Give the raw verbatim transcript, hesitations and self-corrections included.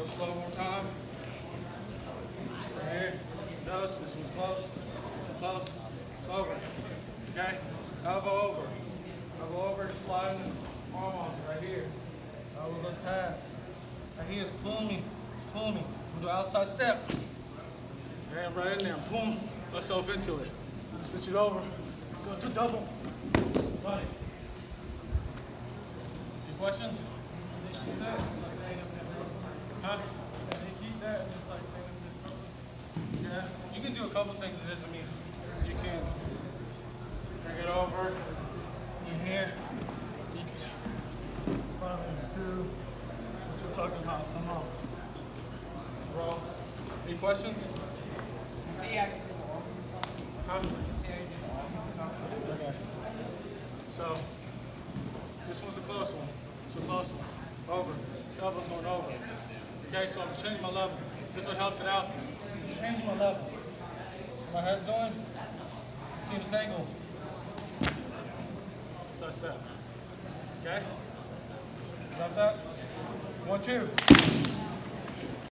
Go slow one more time. Right here. Nose. This one's close. Close. It's over. Okay? Elbow over. Elbow over to slide the arm on right here. Elbow goes past. Right here is pulling me. It's pulling me. We'll do outside step. Hand right in there. Boom. Myself into it. Switch it over. Go to double. Running. Any questions? Keep that. Huh? Keep that. Yeah. You can do a couple things. It doesn't mean you can bring it over. In here. You can. Finally, it's two. What you're talking about. Come on. Roll. Any questions? See how you do the arm. Huh? See how you do the arm. Okay. So, this one's a close one. It's a close one. Over. This elbow's going over. Okay, so I'm changing my level. This one helps it out. Change my level. My head's on. See this angle. Side step. Okay? Got that? One, two.